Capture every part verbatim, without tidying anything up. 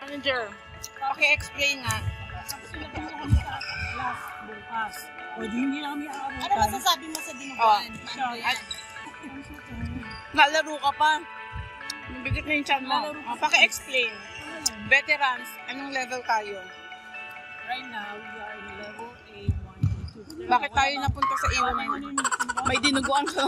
Manager, paki-explain nga. Bukas. O di hindi na kami aabutan. Ano masasabi mo sa dinuguan? Oh. At, nalaro ka pa. Bigat na yung chan mo. Oh, paki-explain. Veterans, anong level tayo? Right now, we are in level A one, A two. Bakit tayo napunta sa A one? May dinuguan ka.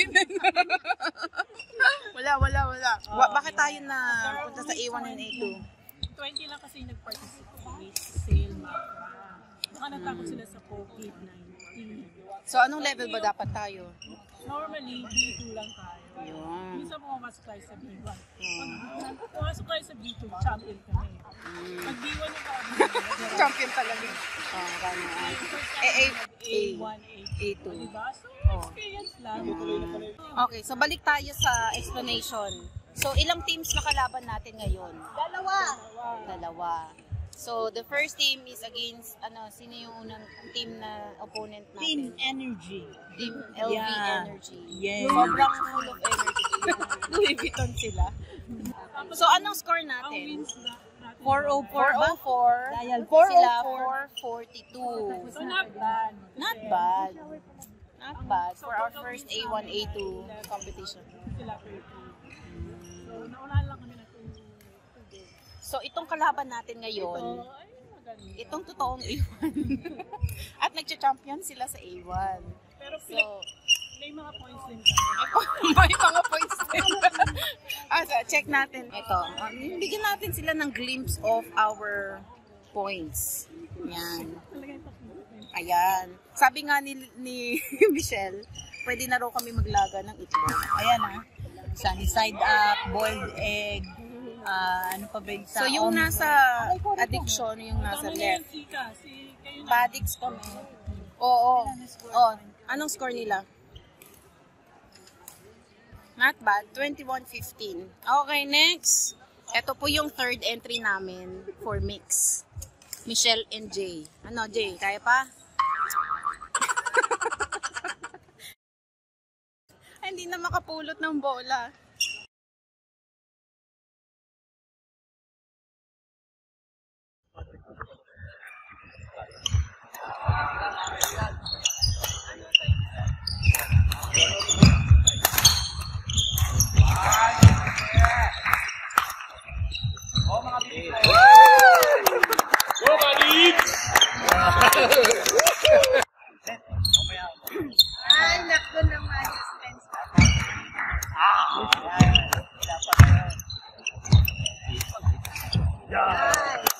Wala, wala, wala. Wa- bakit tayo na punta sa A one and A two? twenty lang kasi nag-participate sa sale mapra. Baka natakot sila sa COVID nineteen. So, anong level ba dapat tayo? Normally, B two lang tayo. Yun. Minsan pumasok tayo sa B one. Pag pumasok tayo sa B two, champion kami. Pag B one yung kami, Champion talaga. Oh, kano. A, A, A one, A two. A two. Diba? So, Oh. experience lang. Okay, so balik tayo sa explanation. So, ilang teams na kalaban natin ngayon? Dalawa. Dalawa. So, the first team is against, ano, sino yung unang team na opponent Team natin? Energy. Team L V Yeah. Energy. Yes. Sobrang full of energy. Louis Vuitton sila. So, anong score Ang natin? wins na natin. four oh four four ba? oh four. Dahil Sila four oh four. four forty-two. So, not bad. Not bad. Not bad for our first A one, A two competition. Sila thirty. So, naunahan lang kami na two games. So, itong kalaban natin Ito, ngayon, ay, magaling. itong totoong A one. At nagcha-champion sila sa A one. Pero So, pinag, may mga points din kami. may mga points din. ah, so, check natin. Ito, um, bigyan natin sila ng glimpse of our points. Yan. Talaga ito. Ayan. Sabi nga ni, ni Michelle, pwede na raw kami maglaga ng itlog. Ayan ah. Sunny side up, boiled egg, ah, ano pa ba yung So, yung om- nasa addiction, yung nasa Tama na left. yan, Chika. Si, kayo na. Badix kami. Oo. Oh, anong score nila? Not bad. twenty-one fifteen. Okay, next. Ito po yung third entry namin for mix. Michelle and Jay. Ano, Jay? Kaya pa? Ay, hindi na makapulot ng bola. Ay, nakdo naman. Suspense pa. Nice.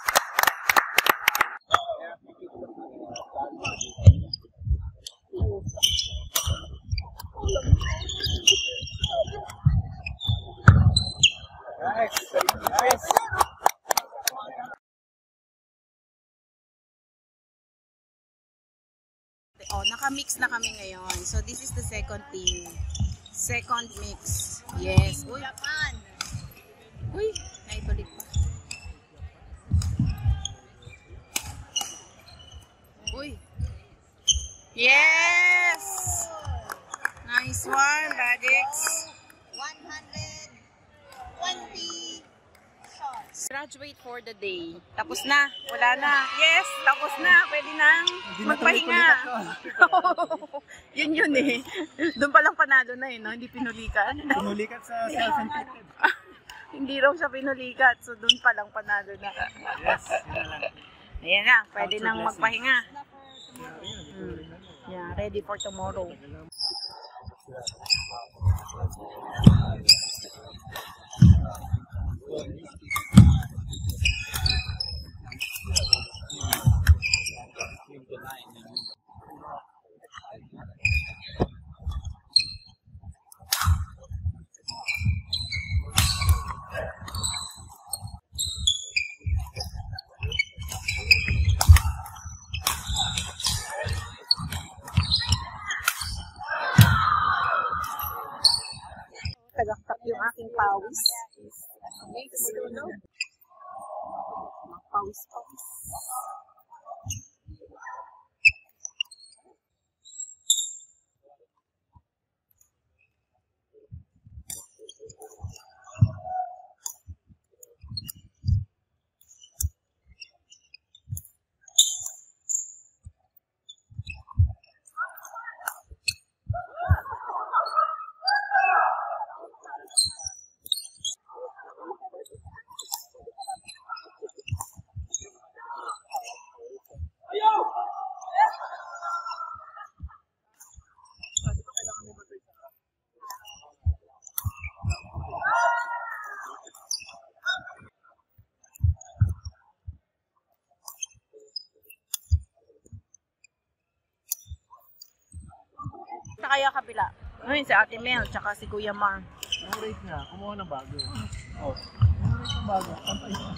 Oh, naka-mix na kami ngayon. So, this is the second team. Second mix. Yes. Uy, Japan. uy, naitulik pa. Uy. Yes! Nice one, Badix. one hundred twenty shots. Graduate for the day. Tapos na. Wala na. Yes, tapos na. Pwede nang magpahinga. Yun yun eh. Doon palang panalo na eh, no? Hindi pinulikan. Pinulikat sa self-inflicted. Hindi raw siya pinulikat. So, doon palang panalo na. Yes, yun na lang. Ayan na. Pwede Count your nang blessings. magpahinga. Hmm. Yeah, ready for tomorrow. Tagaktak yung aking pawis. Pawis, pawis. na kaya kabila. Ayun, si Ate Mel, tsaka si Kuya Mar. Ang rate niya, kumuha ng bago. Oh. Ang rate ng bago. Pantay na.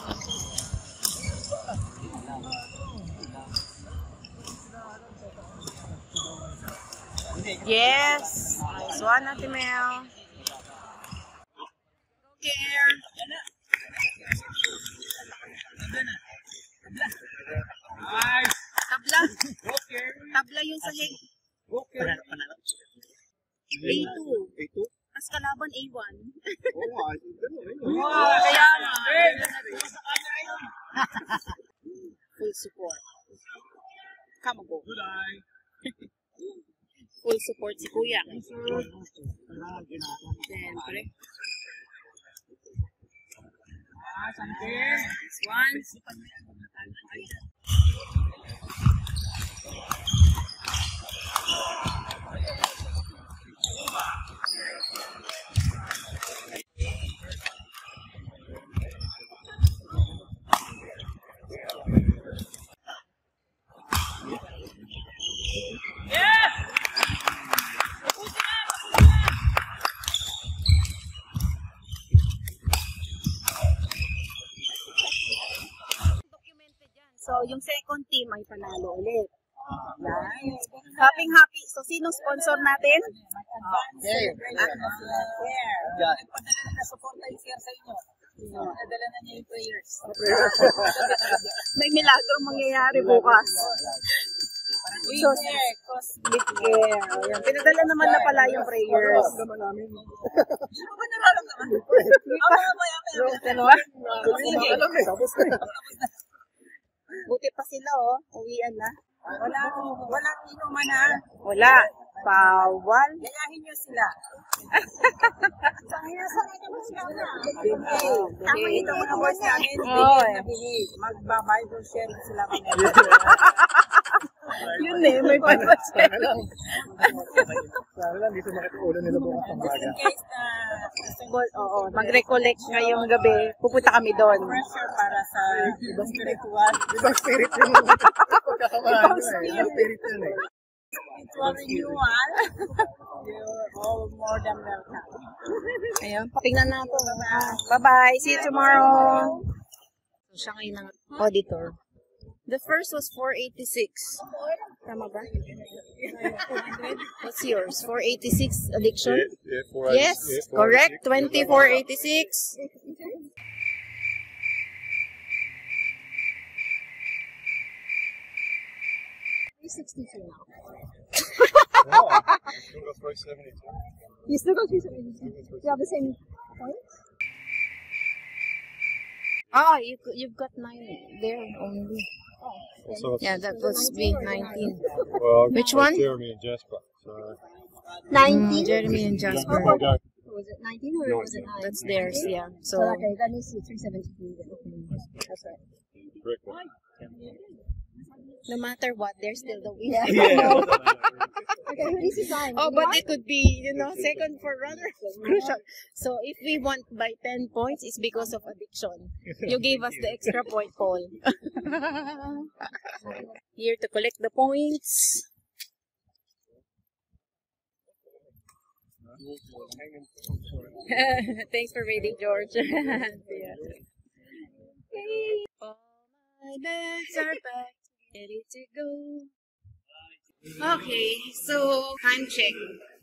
Yes! Nice one, Ate Mel. Care. Nice! Tabla. Okay. Tabla yung sahig. Okay. A two. A two? Mas kalaban A one. Oo nga. Kaya nga. Full support. Come on. Good eye. Full support si Kuya. Siyempre. Ah, sante. This one. So, yung second team ay panalo ulit. Yan. Happy happy. So, sinong sponsor natin? Share. Yan. Nasuporta yung share sa inyo. Nadala na niya yung prayers. May milagro mangyayari bukas. So, big care. Yan. Pinadala naman na pala yung prayers. Hindi mo ba nararamdaman? Ako na ba yan? Dalawa? Sige. Tapos na. Buti pa sila, oh. Uwian na. Wala, walang inuman ha. Wala. Bawal. Gayahin niyo sila. Sangina sa inyo mas kama. Tama ito mga boys namin. Oy. Magba-Bible sharing sila kami. Yun eh, may pagpasya. Sana lang. Sana lang, dito makita ulo nila bukas ng baga. In case na Oo, mag-recollect ngayong gabi. Pupunta kami doon. pressure para sa ibang spiritual. Ibang spirit yun. Pagkakamahan yun eh. Ibang spirit yun eh. Spiritual renewal. You're all more than welcome. Ayun, patingnan natin. Bye-bye. See you tomorrow. Siya ngayon ng auditor. The first was four eighty-six. Tama ba? What's yours? four eighty-six addiction? Yes, correct. twenty-four eighty-six. three sixty-two now. You still got three seventy-two? You have the same points? Ah, you, you've got nine there only. So Yeah, that was B nineteen. well, Which one? Jeremy and Jasper. So, nineteen? Jeremy and Jasper. we got Was it nineteen or No, was it nine? That's theirs, yeah. So, So, okay, that needs to be three seventy-three then. That's right. Rick. no matter what, they're still the winner. Yeah. Okay, who needs to sign? Oh, but it could be, you know, second for runner. Crucial. So, if we won by ten points, it's because of addiction. You gave us the extra point, Paul. Here to collect the points. Thanks for reading, George. Yeah. Okay. All my bags are packed, ready to go. Okay, so time check.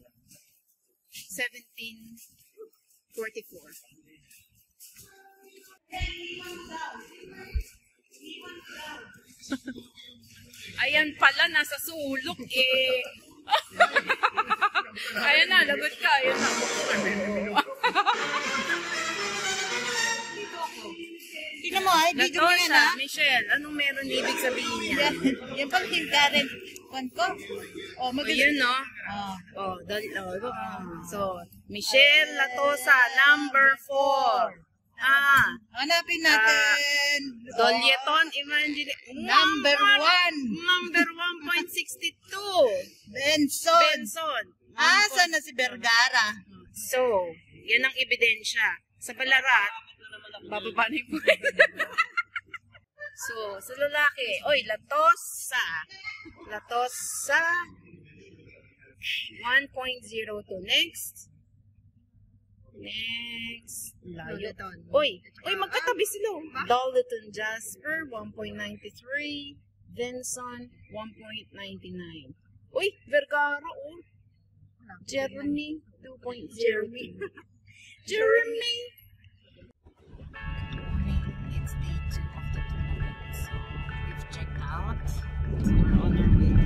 seventeen forty-four. Ayan pala, nasa sulok eh. Ayan na, lagot ka. Ayan na. Tingnan mo ay, video mo yan Natosha, ha. Michelle, anong meron ibig sabihin niya? Yan pang Team Karen. Kwan ko. O, O, mag- yun, no? Ah. Oh, dali, oh, ito. So, Michelle Latosa, number four. Ah, Hanapin natin. Dolyeton Evangelist. Number one. Number one point six two. Benson. Benson. Asa na si Vergara? So, yan ang ebidensya. Sa Balarat, bababa na yung buhay. So, sa lalaki, oy, Latosa. Latosa. one point zero two. Next. Next. Layo. Uy! Uy, magkatabi sila. Doliton Jasper, one point nine three. Vinson, one point nine nine. Uy, Vergara, oh. Jeremy, two point zero. Jeremy! It's day two of the tournament. So, we've checked out. We're on our way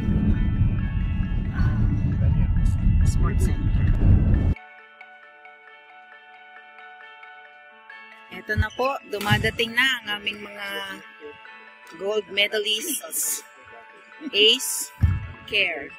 to uh, Sports Center. Ito na po, dumadating na ang aming mga gold medalists. Ace Care.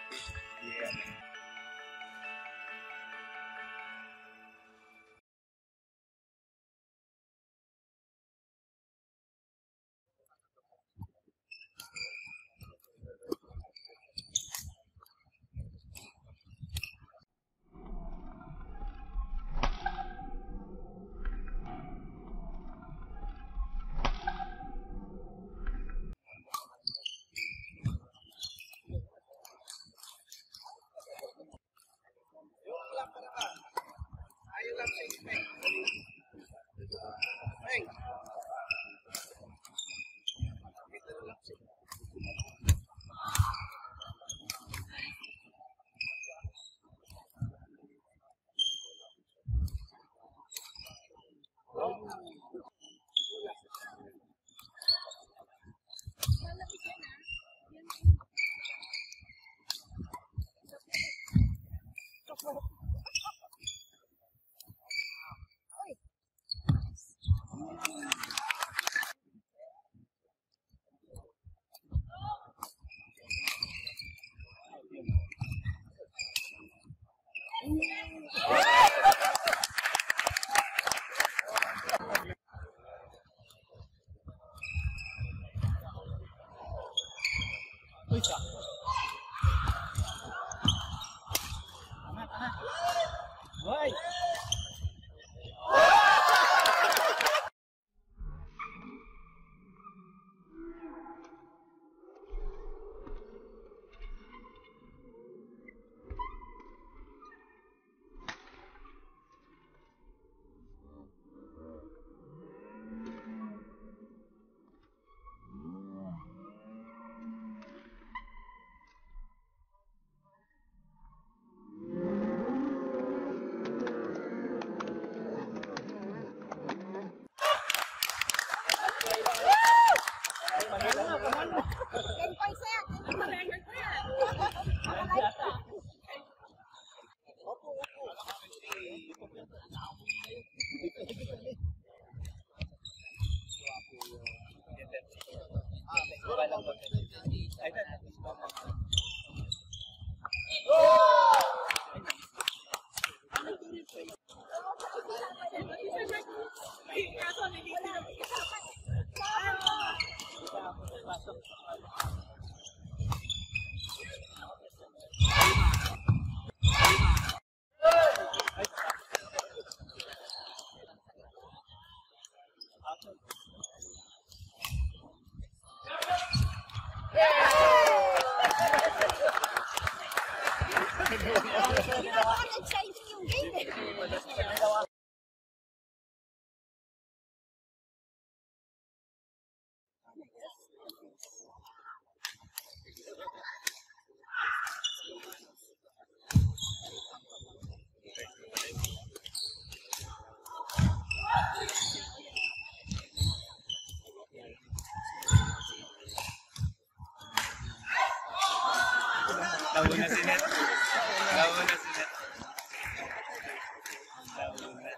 Labo na si Net. Labo na si Net. Labo na.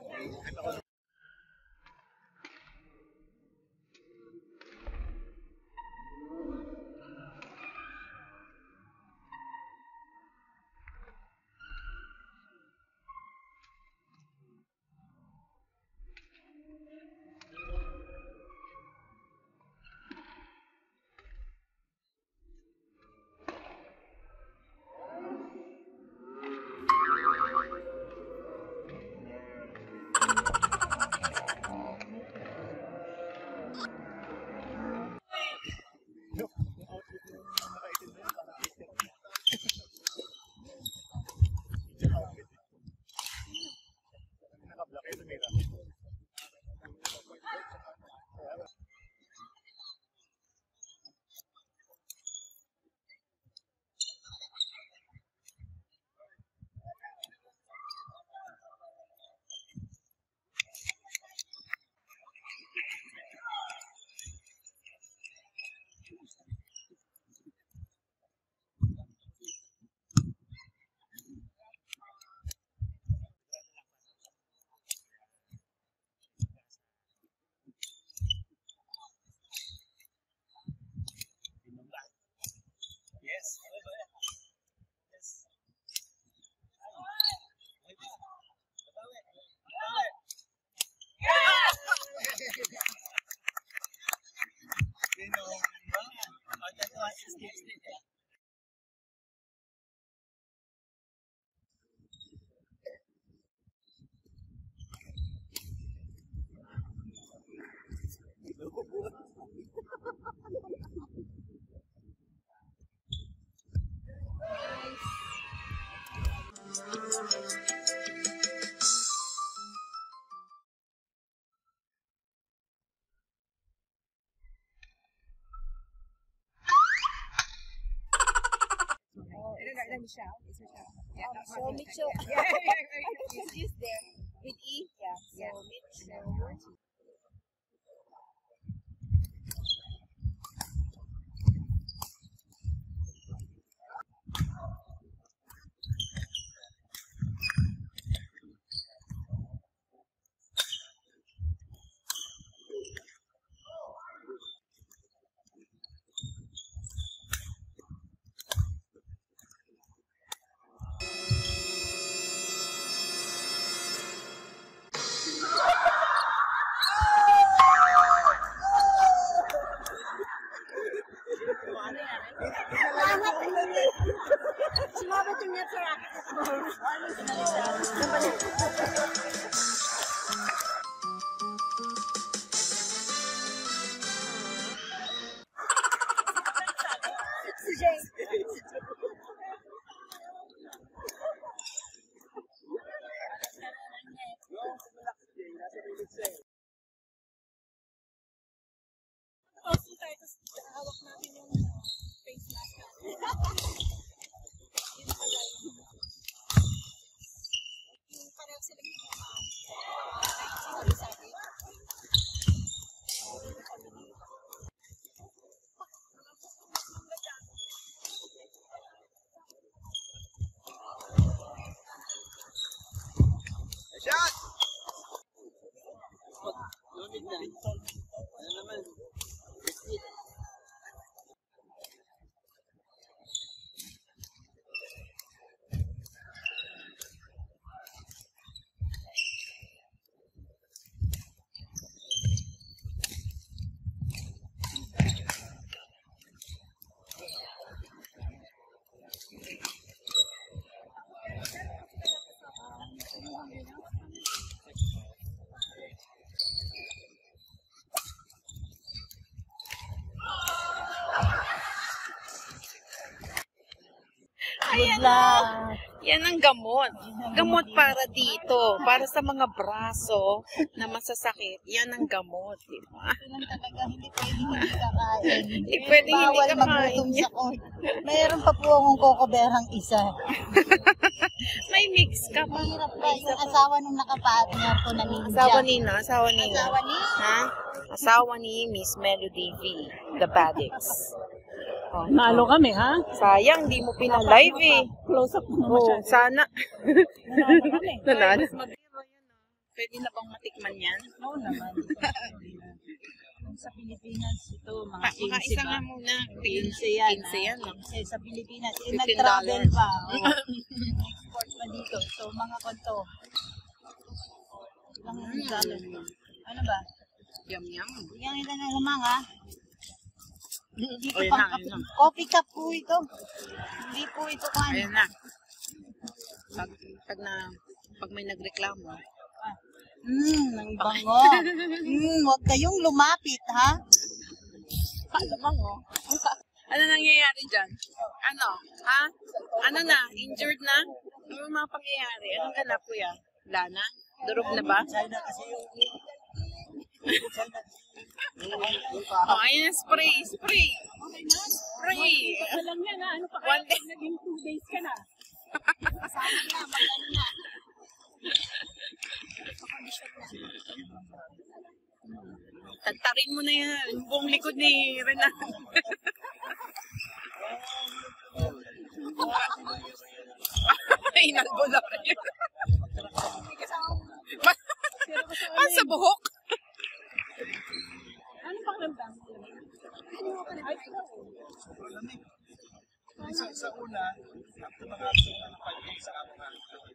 So Mitchell. It's just there. With E? Yeah. So Mitchell. Good luck. Yan ang gamot. Gamot para dito. Para sa mga braso na masasakit. Yan ang gamot. Diba? Ito lang talaga, hindi pwede hindi kakain. Hindi pwede hindi Bawal kakain. maglutom sa court. Mayroon pa po akong kokoberang isa. May mix ka pa. Mahirap pa yung asawa nung nakapartner ko na ninja. Asawa ni na? Asawa ni na? Asawa ni? Ha? Asawa ni Miss Melody V. The Baddicts. Oh, Nalo kami, ha? sayang, di mo pinalive eh. Close up mo Oh, masyado. sana. Nanalo kami. Nanalo. Pwede na bang matikman yan? Oo naman. Sa Pilipinas, ito, mga Pa, maka quince isa ba? nga muna. quince yan. quince yan, no? quince sa Pilipinas. Eh, fifteen nag-travel dollars. pa. Oh. Export pa dito. So, mga konto. Ilang Mm. dollar. Ano ba? Yum, yum. Bigyan kita ng lamang, ha? Hindi Oh, ko yun pang na, coffee, yun na. coffee cup po ito. Hindi po ito kan. Ayan na. Pag, pag na, pag may nagreklamo. Hmm, ang bango. Hmm, huwag kayong lumapit, ha? Alam mo. Ano nangyayari dyan? Ano? Ha? Ano na? Injured na? Ano yung mga pangyayari? Anong ganap, kuya? Wala na? Durog na ba? China kasi yung... Oh, ayan, spray, spray. Spray. Alam niya na, ano pa One kaya day. pag naging two days ka na? Sana na, mag-ano na. Tantarin mo na yan. Yung buong likod ni Renan. Inalbo na rin. Ah, sa buhok? Ano pang ramdam? Ay, Sa, sa una, after makapit ng five days sa mga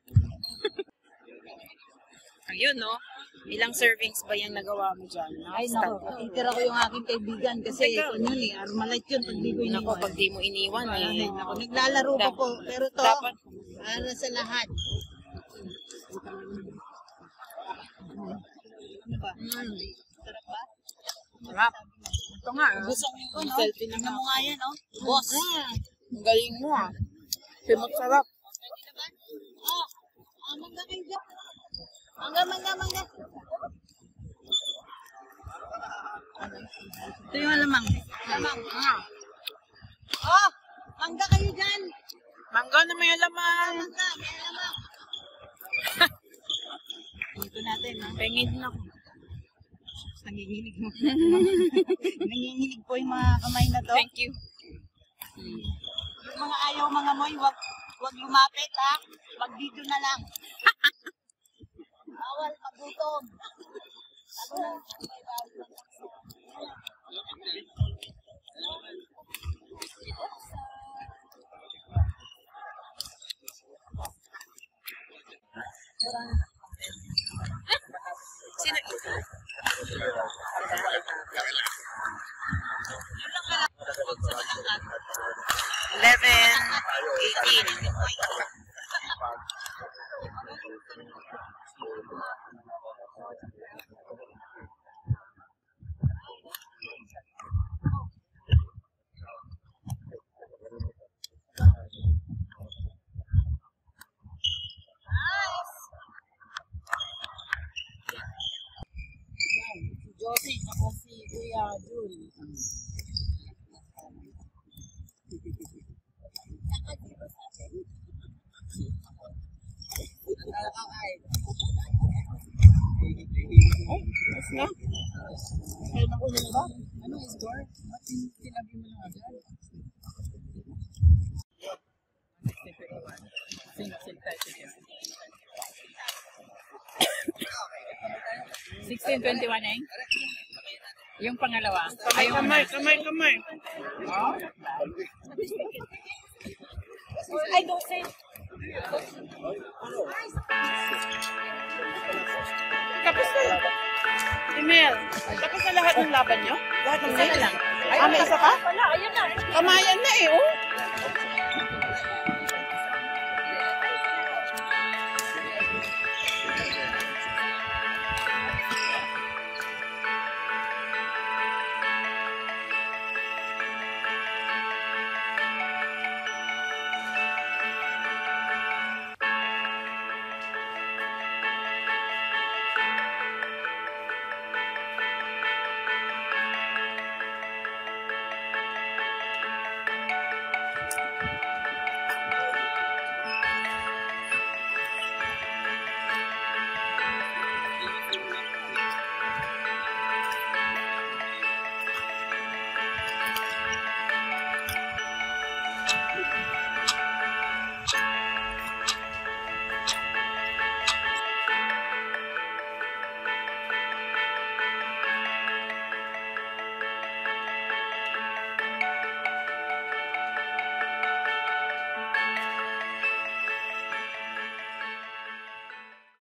Ayun, no? Ilang servings ba yung nagawa mo dyan? No? Ay, naku, itira ko yung aking kaibigan kasi Teka. kung yun eh, Armalite yun pag di ko Nako, iniwan. pag di mo iniwan Ay, eh. naku, naglalaro pa Dap- po, pero to, dapat- para sa lahat. Ano ba? Mm. Sarap ba? Sarap. Ito nga, ah. Gusto ko, no? Selfie na Tingnan nga. mo nga yan, no? Boss. Mm. Ang galing mo ah. Simot sarap. Ah, Mangga, mangga, mangga. Ito yung alamang. Alamang. Ah. Oh, mangga kayo dyan. Mangga na may alamang. Mangga, may alamang. Dito natin, ha? Pengin na ako. Nanginginig mo. Nanginginig po yung mga kamay na to. Thank you. Yung mga ayaw mga moy, wag, wag lumapit, ha? Wag dito na lang. Bawal magutom. Ano lang? Sino ito? Eleven, eighteen. Josie, ako si Kuya Jun. Ay, mas na. Kaya ako nila ba? Ano is door? Ba't tinabi mo lang agad? sixteen twenty-one eh? Yung pangalawa. Kamay, kamay, kamay, kamay. Ay, dose. Tapos na. Email. Tapos na lahat ng laban nyo? Lahat ng isa lang. Ah, may isa ka? Wala, ayun na. Kamayan na eh, oh.